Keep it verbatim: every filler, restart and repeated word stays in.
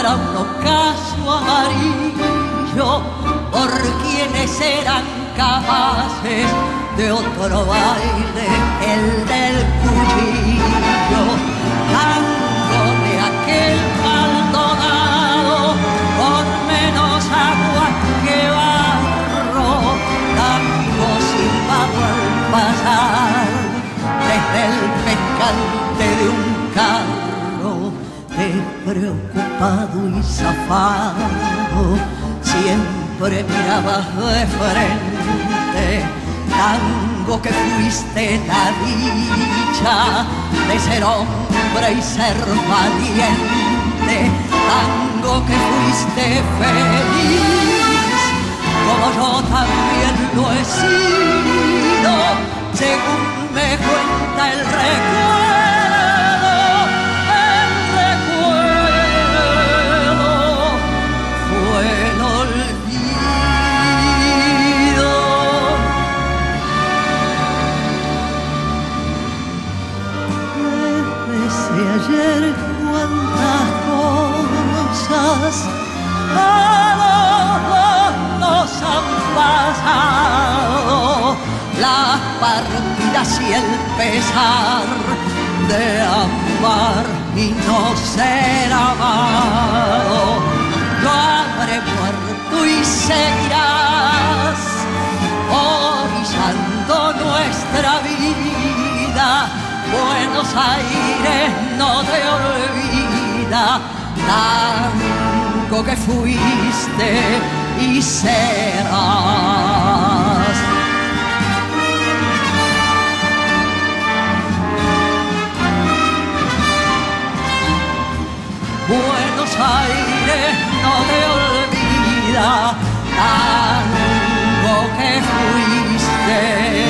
para un ocaso amarillo, por quienes eran capaces de otro baile, el del cuchillo. Tango de aquel Maldonado, con menos agua que barro, tango silbado al pasar desde el pescante de un carro, despreocupado y zafado, siempre mirabas de frente. Tango que fuiste la dicha de ser hombre y ser valiente. Tango que fuiste feliz, como yo también lo he sido, según me cuenta el recuerdo. El recuerdo fue el olvido. Ayer cuántas cosas a los dos nos han pasado, las partidas y el pesar de amar y no ser amado. Yo habré muerto y seguirás orillando nuestra vida. Buenos Aires no te olvida, tango que fuiste y serás. Buenos Aires no te olvida, tango que fuiste